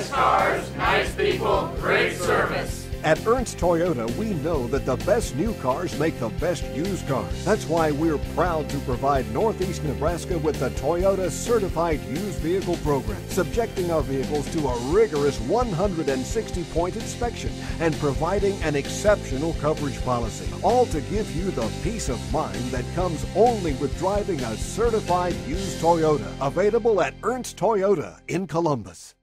Nice cars, nice people, great service. At Ernst Toyota, we know that the best new cars make the best used cars. That's why we're proud to provide Northeast Nebraska with the Toyota Certified Used Vehicle Program, subjecting our vehicles to a rigorous 160-point inspection and providing an exceptional coverage policy, all to give you the peace of mind that comes only with driving a certified used Toyota. Available at Ernst Toyota in Columbus.